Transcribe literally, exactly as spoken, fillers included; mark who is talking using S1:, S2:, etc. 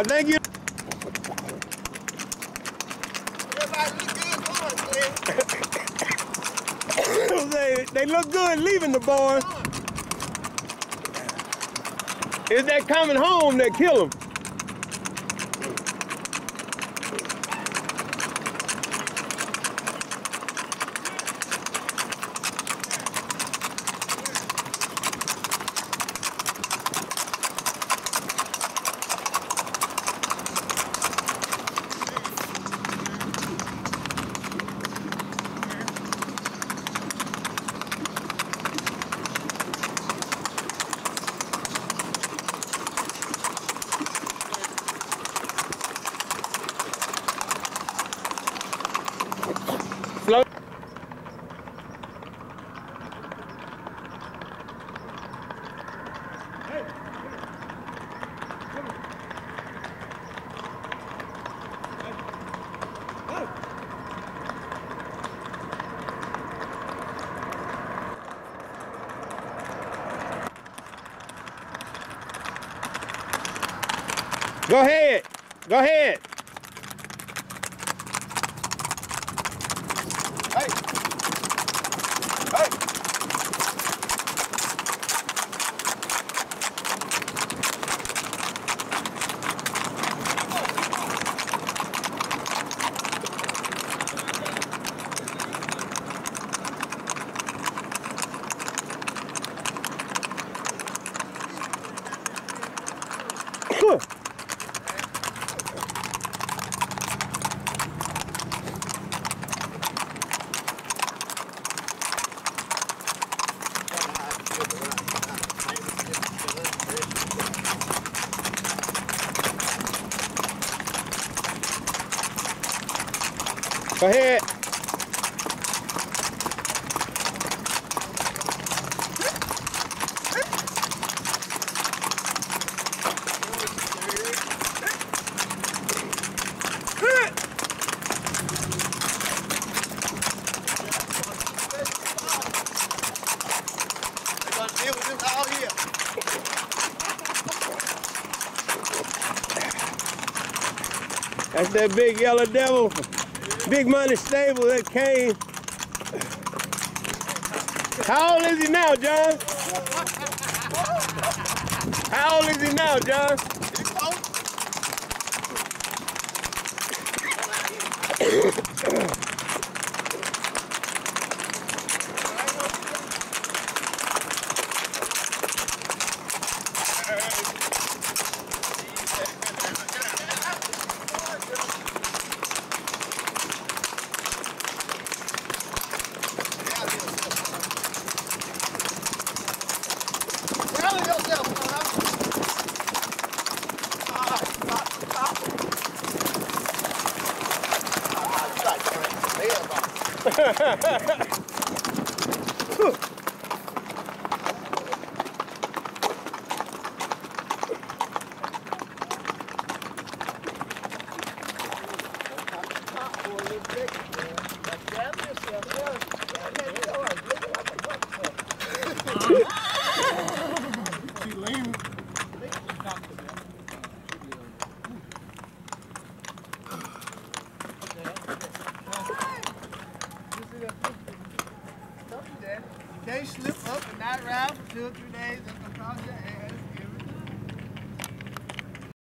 S1: I think you. they, they look good leaving the barn. It's that coming home that kill them. Slow. Hey. Go ahead. Go ahead.
S2: Hey. Hey.
S1: Good. Go ahead.
S2: They're gonna deal with this all here.
S1: That's that big yellow devil. Big money stable that came. How old is he now, John? How old is he now, John?
S2: Rally yourself, man. Ah, stop, stop. Ah, you like crazy. You can't slip up and not ride for two or three days. That's gonna cause your ass.